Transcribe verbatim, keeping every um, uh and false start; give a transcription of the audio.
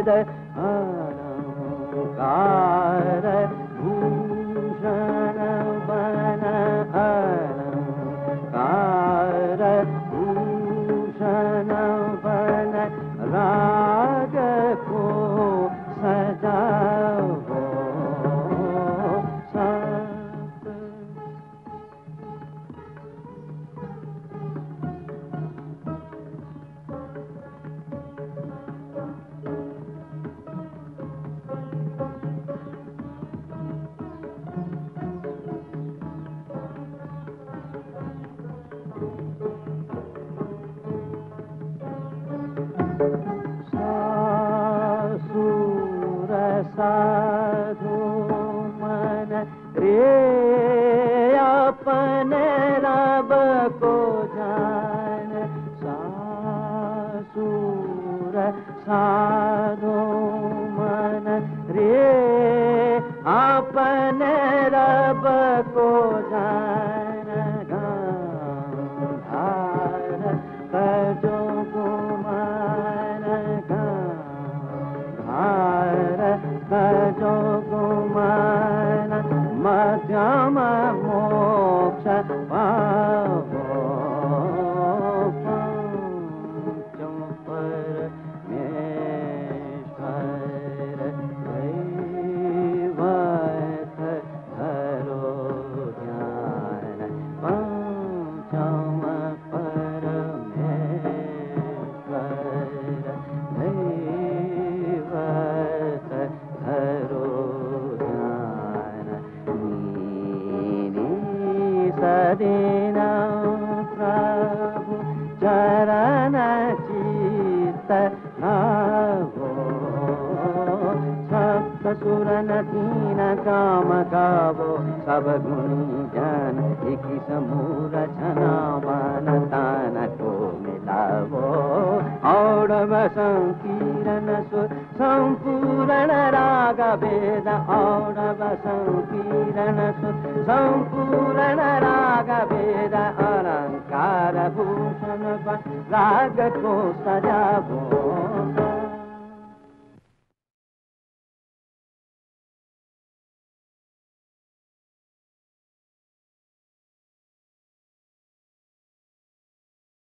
वेद अलंकार भूषण बन अलंकार भूषण बन राग को सजाओ सब। सासुर साधु मन रे अपने रब को जान। सासुर साधु मन रे अपने रब को जान। गांधार तजो गुमान गांधार तजो गुमान मध्यम मोक्ष पावो पंचम परमेश्वर दैवत धरो ध्यान। पंचम परमेश्वर दैवत धरो ध्यान। नीनी सदीना प्रभु चरण चित्त लावो। सप्त सुर तीन काम गावो सब गुणी जन एक समूर छना बन तान को मिलावो। औडव संकीर्ण सुर संपूर्ण राग वेद औडव संकीर्ण सुर संपूर्ण राग वेद अलंकार भूषण बन राग को सजावो।